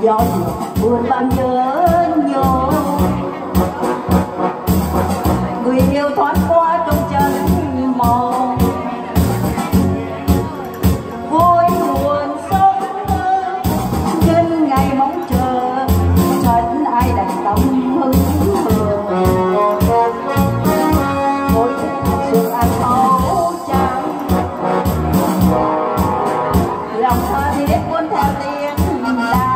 gió buồn bao nhớ nhung, người yêu thoáng qua trong chân mộng, vui buồn sống mơ nhân ngày mong chờ, trần ai đành tâm hững hờ, ngồi xuân ăn áo trắng, lòng thơ thiết cuốn theo tiếng đàn.